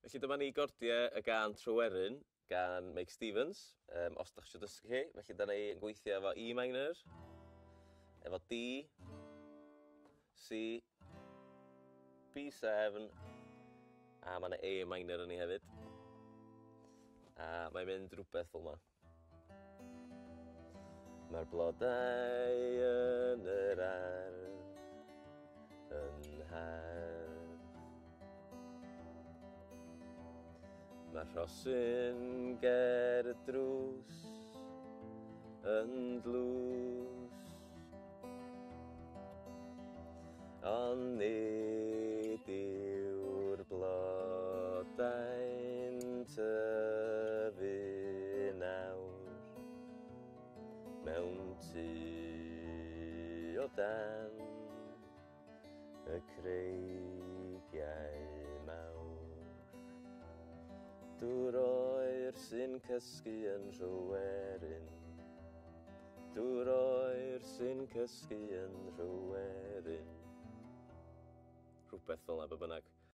Felly dyma ni gordiau y gan Tryweryn, gan Meic os da chi eisiau dysgu chi. Felly dyna ni yn gweithio efo E minor, efo D, C, B7, a mae yna A minor yn ni hefyd. A mae'n mynd rhywbeth fel yma. Mae'r blodau yn yr ardd yn hardd. Mae'r rhosyn ger y drws yn dlws. Ond nid yw'r blodau'n tyfu nawr mewn tŷ o dan y creigiau mawr. Dŵr oer sy'n cysgu yn Tryweryn. Dŵr oer sy'n cysgu yn Tryweryn. Rhywbeth fel yna, be bynnag.